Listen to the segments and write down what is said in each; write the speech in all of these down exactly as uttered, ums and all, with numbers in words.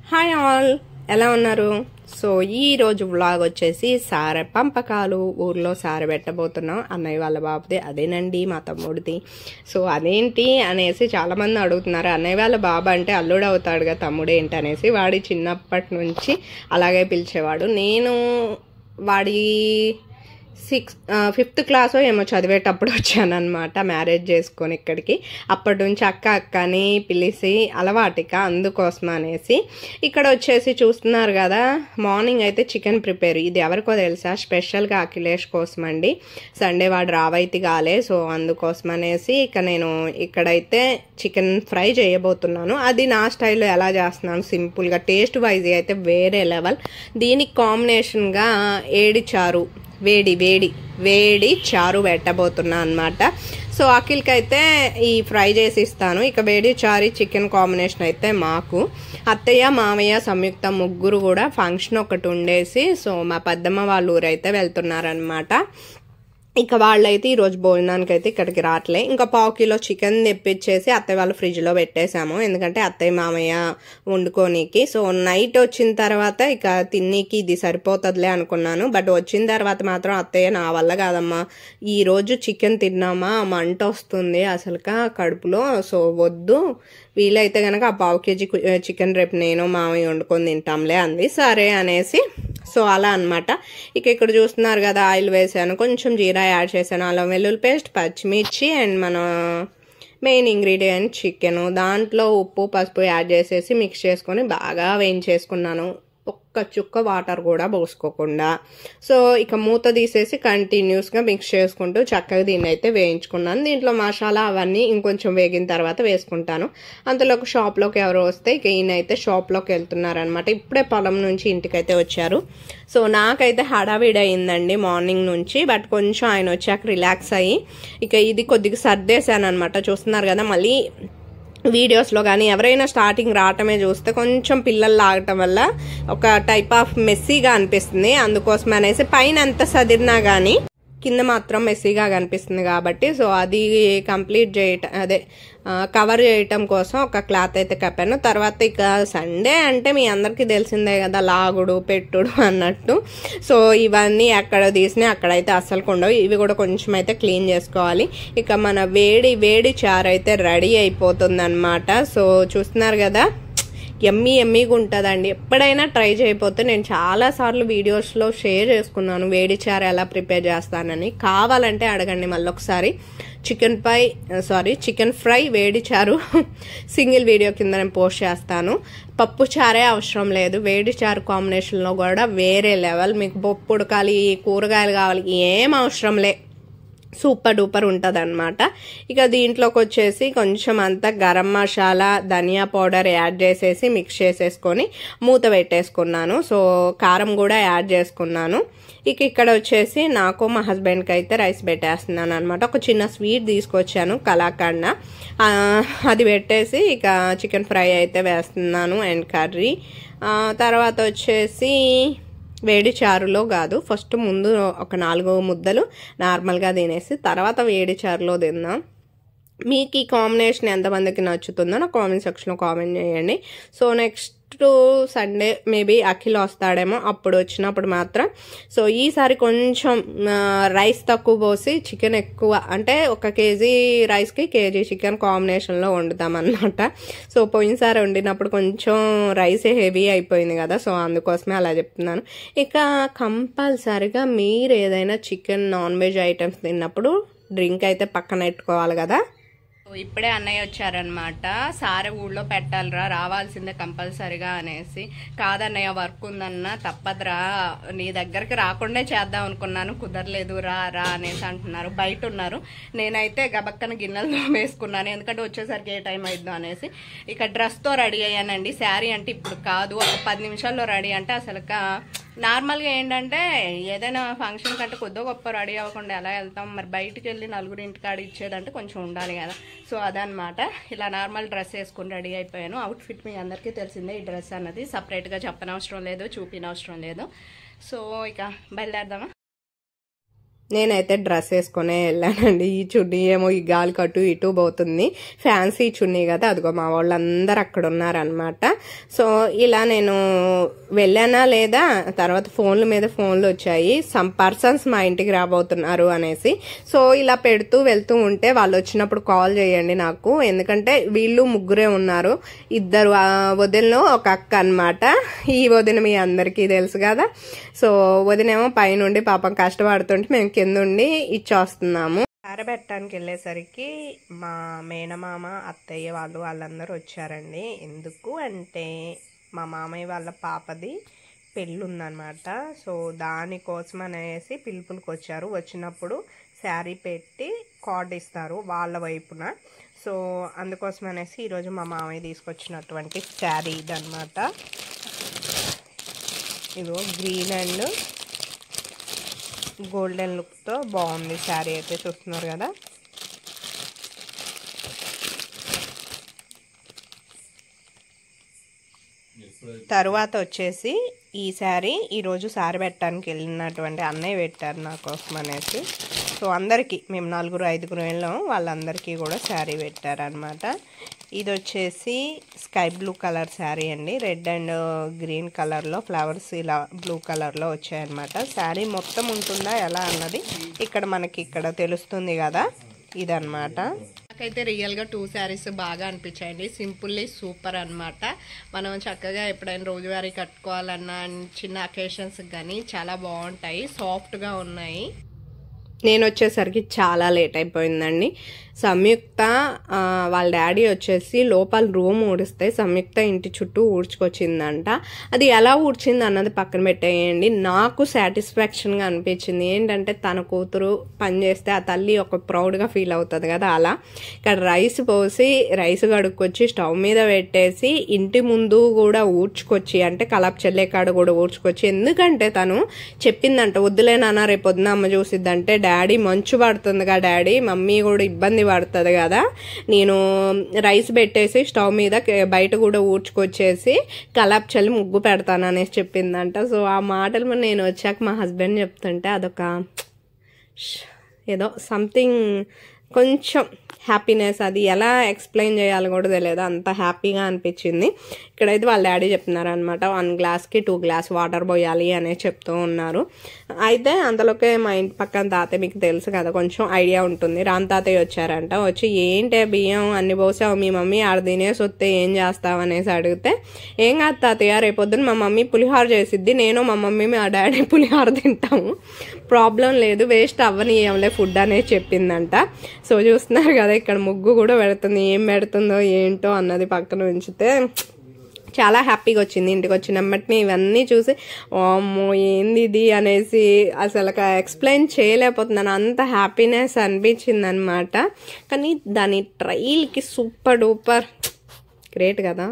Hi all, ఎలా ఉన్నారు? So ఈ రోజు వ్లాగ్ వచ్చేసి సారె పంపకాలు. ఊర్లో సారె పెట్టబోతున్నాం అన్నయ్య వాళ్ళ బాబుది. అదేనండి మా తమ్ముడిది. సో అదేంటి అనేసి చాలామంది అడుగుతున్నారు. అన్నయ్య వాళ్ళ బాబు అంటే అల్లుడు అవుతాడుగా, తమ్ముడు ఏంటి అనేసి. వాడి చిన్నప్పటి నుంచి అలాగే పిలిచేవాడు. నేను వాడి సిక్స్ ఫిఫ్త్ క్లాసో ఏమో చదివేటప్పుడు వచ్చానమాట మ్యారేజ్ చేసుకొని ఇక్కడికి. అప్పటి నుంచి అక్క అక్క అని పిలిచి అలవాటిక, అందుకోసం అనేసి. ఇక్కడ వచ్చేసి చూస్తున్నారు కదా, మార్నింగ్ అయితే చికెన్ ప్రిపేర్. ఇది ఎవరికో తెలుసా, స్పెషల్గా అఖిలేష్ కోసం అండి. సండే వాడు రావైతే కాలే, సో అందుకోసం అనేసి ఇక నేను ఇక్కడైతే చికెన్ ఫ్రై చేయబోతున్నాను. అది నా స్టైల్లో ఎలా చేస్తున్నాను, సింపుల్గా. టేస్ట్ వైజ్ అయితే వేరే లెవెల్. దీనికి కాంబినేషన్గా ఏడి చారు, వేడి వేడి వేడి చారు పెట్టబోతున్నా అనమాట. సో అఖిల్కి అయితే ఈ ఫ్రై చేసి ఇస్తాను. ఇక వేడి చారు చికెన్ కాంబినేషన్ అయితే మాకు అత్తయ్య మామయ్య సంయుక్త ముగ్గురు కూడా ఫంక్షన్ ఒకటి ఉండేసి, సో మా పెద్దమ్మ వాళ్ళ ఊరైతే వెళ్తున్నారనమాట. ఇక వాళ్ళైతే ఈరోజు భోజనానికి అయితే ఇక్కడికి రావట్లే. ఇంకా పావు కిలో చికెన్ తెప్పించేసి అత్తయ్య వాళ్ళు ఫ్రిడ్జ్లో పెట్టేశాము, ఎందుకంటే అత్తయ్య మామయ్య వండుకోనీకి. సో నైట్ వచ్చిన తర్వాత ఇక తిన్నీకి ఇది సరిపోతుందిలే అనుకున్నాను. బట్ వచ్చిన తర్వాత మాత్రం అత్తయ్య నా వల్ల కాదమ్మా, ఈరోజు చికెన్ తిన్నామా మంట వస్తుంది అసలుగా కడుపులో, సో వద్దు, వీలైతే కనుక ఆ పావు కేజీ చికెన్ రేపు నేను మామయ్య వండుకొని తింటాంలే అంది. సరే అనేసి సో అలా అనమాట. ఇక ఇక్కడ చూస్తున్నారు కదా, ఆయిల్ వేసాను, కొంచెం జీరా యాడ్ చేశాను, అల్లం వెల్లుల్లి పేస్ట్, పచ్చిమిర్చి అండ్ మన మెయిన్ ఇంగ్రీడియంట్ చికెను. దాంట్లో ఉప్పు పసుపు యాడ్ చేసేసి మిక్స్ చేసుకొని బాగా వేయించేసుకున్నాను, ఒక్క చుక్క వాటర్ కూడా పోసుకోకుండా. సో ఇక మూత తీసేసి కంటిన్యూస్గా మిక్స్ చేసుకుంటూ చక్కగా దీన్ని అయితే వేయించుకున్నాను. దీంట్లో మసాలా అవన్నీ ఇంకొంచెం వేగిన తర్వాత వేసుకుంటాను. అంతలోకి షాప్లోకి ఎవరు వస్తే ఇక ఈయనైతే షాప్లోకి వెళ్తున్నారనమాట. ఇప్పుడే పొలం నుంచి ఇంటికైతే వచ్చారు. సో నాకైతే హడావిడి అయిందండి మార్నింగ్ నుంచి. బట్ కొంచెం ఆయన వచ్చాక రిలాక్స్ అయ్యి ఇక ఇది కొద్దిగా సర్దేశాను అనమాట. చూస్తున్నారు కదా, మళ్ళీ వీడియోస్లో కానీ ఎవరైనా స్టార్టింగ్ రావటమే చూస్తే కొంచెం పిల్లలు లాగటం వల్ల ఒక టైప్ ఆఫ్ మెస్సీగా అనిపిస్తుంది. అందుకోసం అనేసి పైన ఎంత సదిరినా కానీ కింద మాత్రం మెస్సీగా కనిపిస్తుంది కాబట్టి, సో అది కంప్లీట్ చేయటం, అదే కవర్ చేయటం కోసం ఒక క్లాత్ అయితే కప్పాను. తర్వాత ఇక సండే అంటే మీ అందరికీ తెలిసిందే కదా, లాగుడు పెట్టుడు అన్నట్టు. సో ఇవన్నీ ఎక్కడ తీసినా అక్కడైతే అస్సలు ఉండవు. ఇవి కూడా కొంచెం అయితే క్లీన్ చేసుకోవాలి. ఇక మన వేడి వేడి చారు అయితే రెడీ అయిపోతుంది అనమాట. సో చూస్తున్నారు కదా, ఎమ్మీ ఎమ్మీగా ఉంటుందండి. ఎప్పుడైనా ట్రై చేయకపోతే నేను చాలాసార్లు వీడియోస్లో షేర్ చేసుకున్నాను వేడి చారు ఎలా ప్రిపేర్ చేస్తానని. కావాలంటే అడగండి మళ్ళీ ఒకసారి. Chicken fry sorry chicken fry వేడి చారు సింగిల్ వీడియో కింద నేను పోస్ట్ చేస్తాను. పప్పు చారే అవసరం లేదు, వేడి చారు కాంబినేషన్లో కూడా వేరే లెవెల్. మీకు పప్పు ఉడకాలి, కూరగాయలు కావాలి, ఏం అవసరం లే, సూపర్ డూపర్ ఉంటుంది అనమాట. ఇక దీంట్లోకి వచ్చేసి కొంచెం అంతా గరం మసాలా, ధనియా పౌడర్ యాడ్ చేసేసి మిక్స్ చేసేసుకొని మూత పెట్టేసుకున్నాను. సో కారం కూడా యాడ్ చేసుకున్నాను. ఇక ఇక్కడ వచ్చేసి నాకు మా హస్బెండ్కి అయితే రైస్ పెట్టేస్తున్నాను అనమాట. ఒక చిన్న స్వీట్ తీసుకొచ్చాను, కలాకండ, అది పెట్టేసి ఇక చికెన్ ఫ్రై అయితే వేస్తున్నాను అండ్ కర్రీ. తర్వాత వచ్చేసి వేడి చారులో కాదు, ఫస్ట్ ముందు ఒక నాలుగు ముద్దలు నార్మల్గా తినేసి తర్వాత వేడి చారులో తిందాం. మీకు ఈ కాంబినేషన్ ఎంతమందికి నచ్చుతుందో నా కామెంట్ సెక్షన్లో కామెంట్ చేయండి. So next Sunday maybe Akhil వస్తాడేమో, అప్పుడు వచ్చినప్పుడు మాత్రం సో ఈసారి కొంచెం రైస్ తక్కువ పోసి చికెన్ ఎక్కువ, అంటే ఒక కేజీ రైస్కి కేజీ చికెన్ కాంబినేషన్లో వండుతాం అనమాట. సో పోయినసారి వండినప్పుడు కొంచెం రైసే హెవీ అయిపోయింది కదా, సో అందుకోసమే అలా చెప్తున్నాను. ఇక కంపల్సరిగా మీరు ఏదైనా చికెన్ నాన్ వెజ్ ఐటమ్స్ తిన్నప్పుడు డ్రింక్ అయితే పక్కన పెట్టుకోవాలి కదా. ఇప్పుడే అన్నయ్య వచ్చారనమాట. సారే ఊళ్ళో పెట్టాలరా, రావాల్సిందే కంపల్సరిగా అనేసి. కాదన్నయ్య వర్క్ ఉందన్న, తప్పదురా, నీ దగ్గరికి రాకుండా చేద్దాం అనుకున్నాను, కుదరలేదు, రా రా అనేసి అంటున్నారు. బయట ఉన్నారు. నేనైతే గబక్కన గిన్నెలతో వేసుకున్నాను, ఎందుకంటే వచ్చేసరికి ఏ టైం అయిద్దో అనేసి. ఇక డ్రెస్తో రెడీ అయ్యానండి. శారీ అంటే ఇప్పుడు కాదు, ఒక పది నిమిషాల్లో రెడీ. అంటే అసలు నార్మల్గా ఏంటంటే ఏదైనా ఫంక్షన్ కంటే కొద్దిగా గొప్ప రెడీ అవ్వకుండా ఎలా వెళ్తాం, మరి బయటికి వెళ్ళి నలుగురి ఇంటికాడ ఇచ్చేదంటే కొంచెం ఉండాలి కదా. సో అదనమాట, ఇలా నార్మల్ డ్రెస్ వేసుకుని రెడీ అయిపోయాను. అవుట్ఫిట్ మీ అందరికీ తెలిసిందే, ఈ డ్రెస్ అన్నది సపరేట్గా చెప్పనవసరం లేదు, చూపినవసరం లేదు. సో ఇక బయలుదేరదామా. నేనైతే డ్రెస్ వేసుకునే వెళ్ళానండి. ఈ చున్నీ ఏమో ఈ గాలి కట్టు ఇటు పోతుంది, ఫ్యాన్సీ చున్నీ కదా, అదిగో మా వాళ్ళందరూ అక్కడ ఉన్నారనమాట. సో ఇలా నేను వెళ్ళానా లేదా, తర్వాత ఫోన్ల మీద ఫోన్లు వచ్చాయి, సమ్ పర్సన్స్ మా ఇంటికి రాబోతున్నారు అనేసి. సో ఇలా పెడుతూ వెళ్తూ ఉంటే వాళ్ళు వచ్చినప్పుడు కాల్ చేయండి నాకు, ఎందుకంటే వీళ్ళు ముగ్గురే ఉన్నారు, ఇద్దరు వదినలు ఒక అక్క అనమాట. ఈ వదిన మీ అందరికీ తెలుసు కదా. సో వదినేమో పైనుండి పాపం కష్టపడుతుంటే మేము కిందుండి ఇచ్చొస్తున్నాము. ఆరబెట్టడానికి వెళ్ళేసరికి మా మేనమామ అత్తయ్య వాళ్ళు వాళ్ళందరూ వచ్చారండి. ఎందుకు అంటే మా మామయ్య వాళ్ళ పాపది పెళ్ళి ఉందన్నమాట. సో దానికోసం అనేసి పిలుపులకు వచ్చారు. వచ్చినప్పుడు శారీ పెట్టి కార్డ్ ఇస్తారు వాళ్ళ వైపున. సో అందుకోసం అనేసి ఈరోజు మా మామయ్య తీసుకొచ్చినటువంటి శారీ ఇదన్నమాట. ఇదిగో గ్రీన్ అండ్ గోల్డెన్ లుక్తో బాగుంది శారీ అయితే, చూస్తున్నారు కదా. తరువాత వచ్చేసి ఈ శారీ ఈరోజు శారీ పెట్టడానికి వెళ్ళినటువంటి అన్నయ్య పెట్టారు నా కోసం అనేసి. సో అందరికీ మేము నలుగురు ఐదుగురు వెళ్ళాం, వాళ్ళందరికీ కూడా శారీ పెట్టారనమాట. ఇది వచ్చేసి స్కై బ్లూ కలర్ శారీ అండి, రెడ్ అండ్ గ్రీన్ కలర్లో ఫ్లవర్స్ ఇలా బ్లూ కలర్లో వచ్చాయన్నమాట. శారీ మొత్తం ఉంటుందా ఎలా అన్నది ఇక్కడ మనకి ఇక్కడ తెలుస్తుంది కదా, ఇదన్నమాట. నాకైతే రియల్గా టూ శారీస్ బాగా అనిపించాయండి, సింపుల్లీ సూపర్ అనమాట. మనం చక్కగా ఎప్పుడైనా రోజువారీ కట్టుకోవాలన్నా చిన్న అకేషన్స్ కానీ చాలా బాగుంటాయి, సాఫ్ట్గా ఉన్నాయి. నేను వచ్చేసరికి చాలా లేట్ అయిపోయిందండి. సంయుక్త వాళ్ళ డాడీ వచ్చేసి లోపల రూమ్ ఊడిస్తే సంయుక్త ఇంటి చుట్టూ ఊడ్చుకొచ్చిందంట. అది ఎలా ఊడ్చింది అన్నది పక్కన పెట్టేయండి, నాకు సాటిస్ఫాక్షన్గా అనిపించింది. ఏంటంటే తన కూతురు పని చేస్తే ఆ తల్లి ఒక ప్రౌడ్గా ఫీల్ అవుతుంది కదా, అలా. ఇక్కడ రైస్ పోసి రైస్ కడుక్కొచ్చి స్టవ్ మీద పెట్టేసి ఇంటి ముందు కూడా ఊడ్చుకొచ్చి, అంటే కలాప్ చెల్లే కాడ కూడా ఊడ్చుకొచ్చి, ఎందుకంటే తను చెప్పిందంట వద్దులేనా రేపు పొద్దున అమ్మ చూసిద్దంటే, డాడీ మంచు పడుతుందిగా డాడీ, మమ్మీ కూడా ఇబ్బంది పడుతుంది కదా, నేను రైస్ పెట్టేసి స్టవ్ మీద బయట కూడా ఊడ్చుకొచ్చేసి కలాప్ చల్లి ముగ్గు పెడతాను అనేసి చెప్పిందంట. సో ఆ మాటలు నేను వచ్చాక మా హస్బెండ్ చెప్తుంటే అదొక ఏదో సంథింగ్ కొంచెం హ్యాపీనెస్, అది ఎలా ఎక్స్ప్లెయిన్ చేయాలో కూడా తెలియదు, అంత హ్యాపీగా అనిపించింది. ఇక్కడైతే వాళ్ళ డాడీ చెప్తున్నారు అనమాట, వన్ గ్లాస్కి టూ గ్లాస్ వాటర్ పోయాలి అనే చెప్తూ ఉన్నారు. అయితే అంతలోకే మా ఇంటి పక్కన తాతయ్య, మీకు తెలుసు కదా కొంచెం ఐడియా ఉంటుంది, రామ్ తాతయ్య వచ్చారంట. వచ్చి ఏంటే బియ్యం అన్ని పోసావు మీ మమ్మీ ఆడ తినేసి వస్తే ఏం చేస్తావు అనేసి అడిగితే, ఏం కాదు తాతయ్య రేపొద్దున మా మమ్మీ పులిహోర చేసిద్ది, నేను మా మమ్మీ మా డాడీ పులిహోర తింటాము, ప్రాబ్లం లేదు, వేస్ట్ అవ్వనీయంలే ఫుడ్ అనేది చెప్పిందంట. సో చూస్తున్నారు కదా ఇక్కడ ముగ్గు కూడా పెడుతుంది, ఏం పెడుతుందో ఏంటో అన్నది పక్కన ఉంచితే చాలా హ్యాపీగా వచ్చింది. ఇంటికి వచ్చినమ్మటిని ఇవన్నీ చూసి అమ్మో ఏంది ఇది అనేసి అసలు ఎక్స్ప్లెయిన్ చేయలేకపోతున్నాను, అంత హ్యాపీనెస్ అనిపించింది అనమాట. కానీ దాని ట్రైల్కి సూపర్ డూపర్ గ్రేట్ కదా.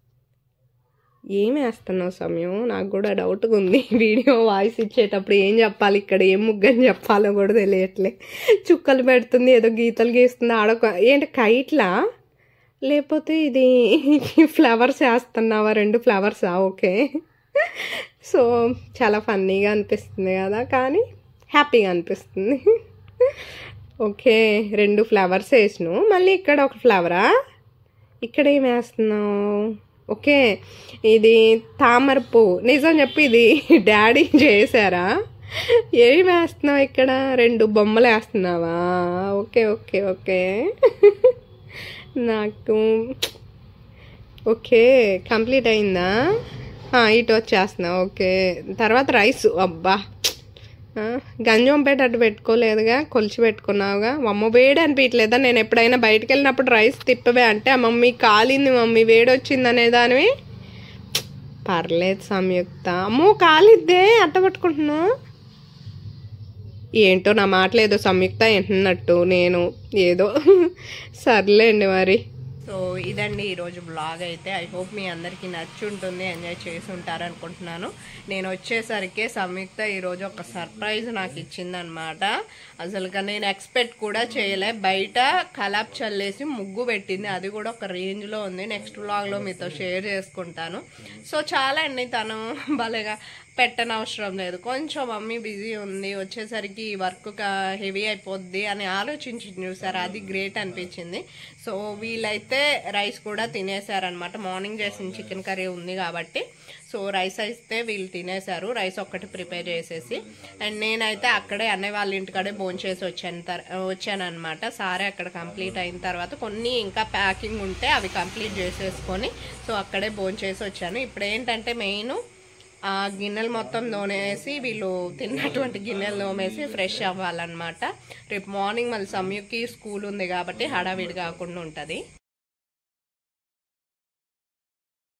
ఏం వేస్తున్నావు సమయం, నాకు కూడా డౌట్గా ఉంది. వీడియో వాయిస్ ఇచ్చేటప్పుడు ఏం చెప్పాలి, ఇక్కడ ఏం ముగ్గని చెప్పాలో కూడా తెలియట్లే. చుక్కలు పెడుతుంది, ఏదో గీతలు గీస్తుంది, ఆడొక ఏంటి కైట్లా లేకపోతే ఇది ఫ్లవర్స్ వేస్తున్నావా, రెండు ఫ్లవర్సా, ఓకే. సో చాలా ఫన్నీగా అనిపిస్తుంది కదా, కానీ హ్యాపీగా అనిపిస్తుంది. ఓకే రెండు ఫ్లవర్స్ వేసినావు, మళ్ళీ ఇక్కడ ఒక ఫ్లవరా, ఇక్కడ ఏం వేస్తున్నావు, ఓకే ఇది తామర పువ్వు, నిజం చెప్పి ఇది డాడీ చేశారా, ఏమి వేస్తున్నావు, ఇక్కడ రెండు బొమ్మలు వేస్తున్నావా, ఓకే ఓకే ఓకే నాకు ఓకే కంప్లీట్ అయిందా, ఇటు వచ్చేస్తున్నావు, ఓకే. తర్వాత రైస్, అబ్బా గంజం పెట్టట్టు పెట్టుకోలేదుగా, కొలిచి పెట్టుకున్నావుగా, అమ్మ వేడి అనిపించలేదా, నేను ఎప్పుడైనా బయటకు వెళ్ళినప్పుడు రైస్ తిప్పవే అంటే ఆ మమ్మీ కాలింది మమ్మీ వేడి వచ్చింది అనేదానివి, పర్లేదు సంయుక్త, అమ్మో కాలిద్దే అట్ట పట్టుకుంటున్నావు, ఏంటో నా మాటలు ఏదో సంయుక్త వింటున్నట్టు, నేను ఏదో సర్లేండి మరి సో ఇదండి ఈరోజు బ్లాగ్ అయితే. ఐ హోప్ మీ అందరికీ నచ్చి ఉంటుంది, ఎంజాయ్ చేసి ఉంటారు అనుకుంటున్నాను. నేను వచ్చేసరికి సంయుక్త ఈరోజు ఒక సర్ప్రైజ్ నాకు ఇచ్చిందనమాట. అసలుగా నేను ఎక్స్పెక్ట్ కూడా చేయలే. బయట కలాప్ చల్లేసి ముగ్గు పెట్టింది, అది కూడా ఒక రేంజ్లో ఉంది. నెక్స్ట్ బ్లాగ్లో మీతో షేర్ చేసుకుంటాను. సో చాలా అండి, తను భలేగా పెట్టనవసరం లేదు, కొంచెం మమ్మీ బిజీ ఉంది, వచ్చేసరికి వర్క్ హెవీ అయిపోద్ది అని ఆలోచించి చూసారు, అది గ్రేట్ అనిపించింది. సో వీళ్ళైతే రైస్ కూడా తినేసారనమాట. మార్నింగ్ చేసిన చికెన్ కర్రీ ఉంది కాబట్టి సో రైస్ అయితే వీళ్ళు తినేశారు, రైస్ ఒక్కటి ప్రిపేర్ చేసేసి. అండ్ నేనైతే అక్కడే అన్నయ్య వాళ్ళ ఇంటికాడే భోంచేసి వచ్చాను వచ్చాను అనమాట. సారే అక్కడ కంప్లీట్ అయిన తర్వాత కొన్ని ఇంకా ప్యాకింగ్ ఉంటే అవి కంప్లీట్ చేసేసుకొని సో అక్కడే భోంచేసి వచ్చాను. ఇప్పుడు ఏంటంటే మెయిన్ ఆ గిన్నెలు మొత్తం తోమేసి వీళ్ళు తిన్నటువంటి గిన్నెలు తోమేసి ఫ్రెష్ అవ్వాలన్నమాట. రేపు మార్నింగ్ మళ్ళీ సంయుక్కి స్కూల్ ఉంది కాబట్టి హడావిడి కాకుండా ఉంటుంది.